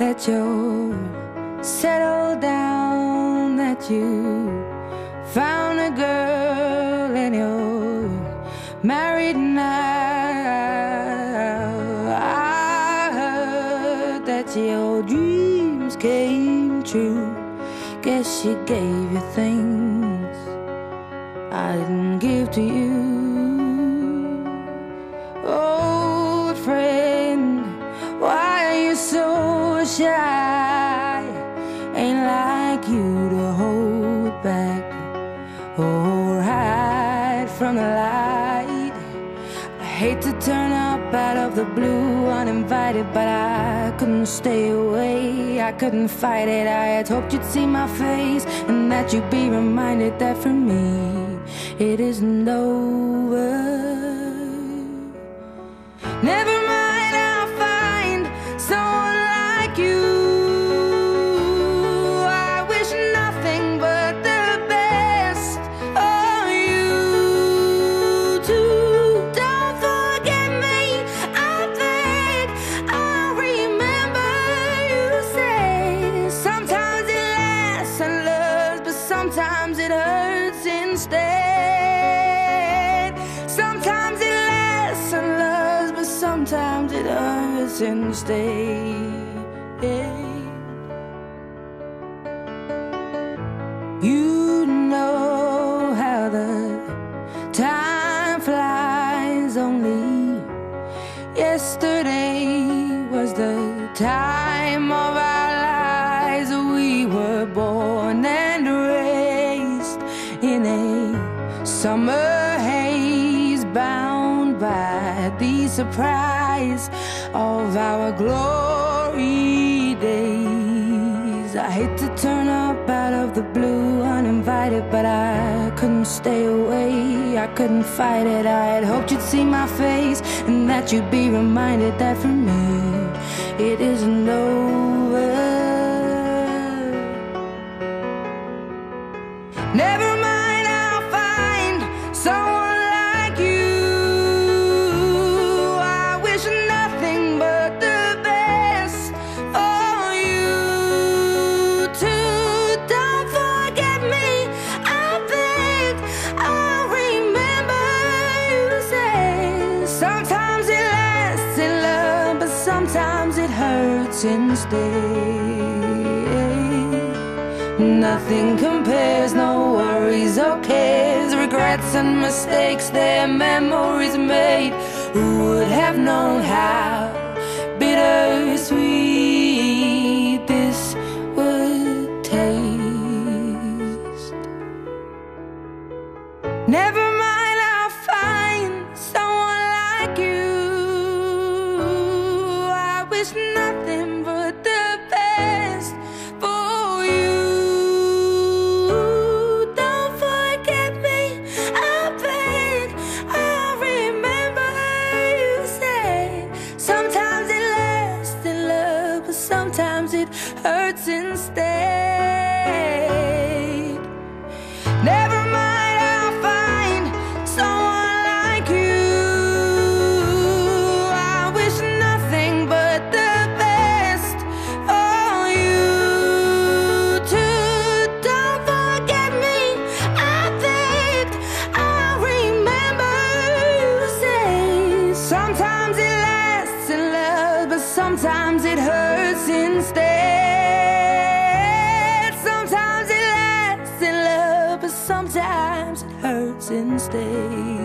that you're settled down, that you found a girl and you're married now. I heard that your dreams came true. Guess she gave you things I didn't give to you. Old friend, why are you so shy? Ain't like you to hold back or hide from the light. I hate to turn up out of the blue uninvited, but I couldn't stay away, I couldn't fight it. I had hoped you'd see my face and that you'd be reminded that for me it isn't over. Never mind, I'll find someone like you. I wish nothing but the best of you too. Don't forget me, I beg. I remember you say sometimes it lasts and loves, but sometimes it hurts instead. Sometimes it lasts and loves, but sometimes it hurts instead. You know how the time flies. Only yesterday was the time of our lives. We were born and raised in a summer haze, bound by the surprise of our glory days. I hate to turn up out of the blue uninvited, but I couldn't stay away, I couldn't fight it. I had hoped you'd see my face and that you'd be reminded that for me it isn't over. Never mind, I'll find someone like you. I wish nothing but the best for you too. Don't forget me, I beg. I remember you say sometimes it lasts in love, but sometimes it hurts instead. Nothing compares, no worries or cares, regrets and mistakes, their memories made. Who would have known how bittersweet this would taste? Never mind, I'll find someone like you. I wish nothing but the best for you. Don't forget me, I beg. I remember you say sometimes it lasts in love, but sometimes it hurts instead. Never mind, I'll find someone like you. I wish nothing but the best for you too. Don't forget me, I begged. I remember you say sometimes it lasts in love, but sometimes it hurts instead. Sometimes it lasts in love, but sometimes it hurts instead.